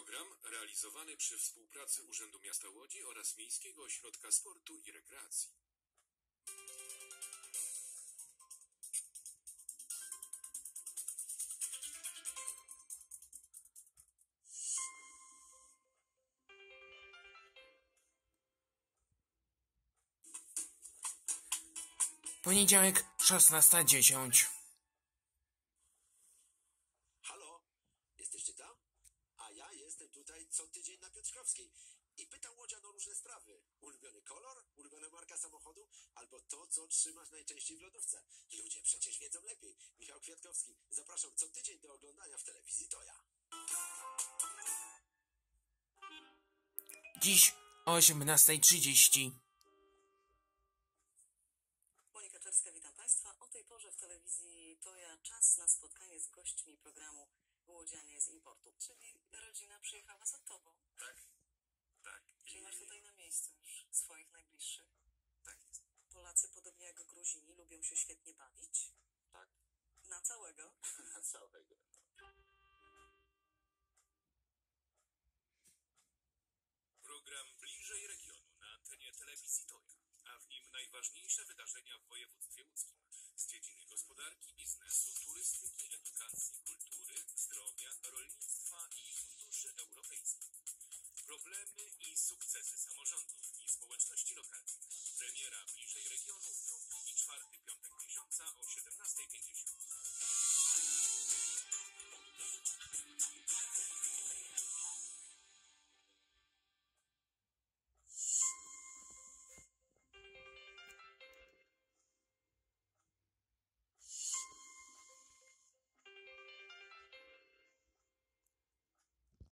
Program realizowany przy współpracy Urzędu Miasta Łodzi oraz Miejskiego Ośrodka Sportu i Rekreacji. Poniedziałek, 16:10. Halo, jesteście tam? A ja jestem tutaj co tydzień na Piotrkowskiej i pytam łodzian o różne sprawy. Ulubiony kolor, ulubiona marka samochodu, albo to, co trzymasz najczęściej w lodówce. Ludzie przecież wiedzą lepiej. Michał Kwiatkowski, zapraszam co tydzień do oglądania w telewizji Toja. Dziś o 18:30. Monika Czerska, witam Państwa. O tej porze w telewizji Toja czas na spotkanie z gośćmi programu Łodzianie z importu. Czyli rodzina przyjechała za Tobą. Tak. Czyli masz tutaj na miejscu już swoich najbliższych. Tak jest. Polacy, podobnie jak Gruzini, lubią się świetnie bawić. Tak. Na całego. Na całego. Program Bliżej Regionu na antenie telewizji Toja, a w nim najważniejsze wydarzenia w województwie łódzkim z dziedziny gospodarki, biznesu, turystyki, edukacji,